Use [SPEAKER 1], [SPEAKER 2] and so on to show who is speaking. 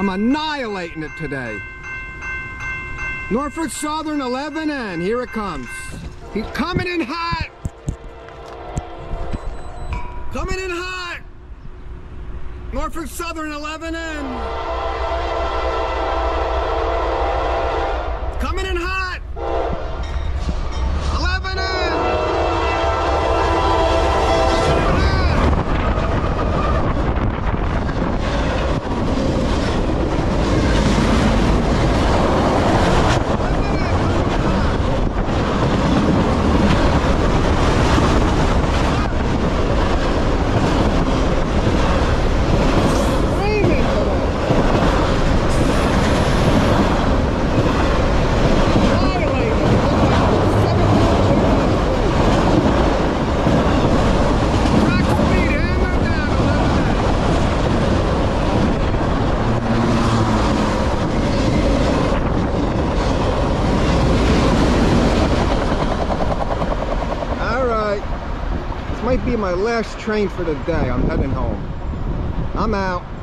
[SPEAKER 1] I'm annihilating it today. Norfolk Southern 11N, here it comes. He's coming in hot. Coming in hot. Norfolk Southern 11N. Coming in hot. 11N. Might be my last train for the day. I'm heading home. I'm out.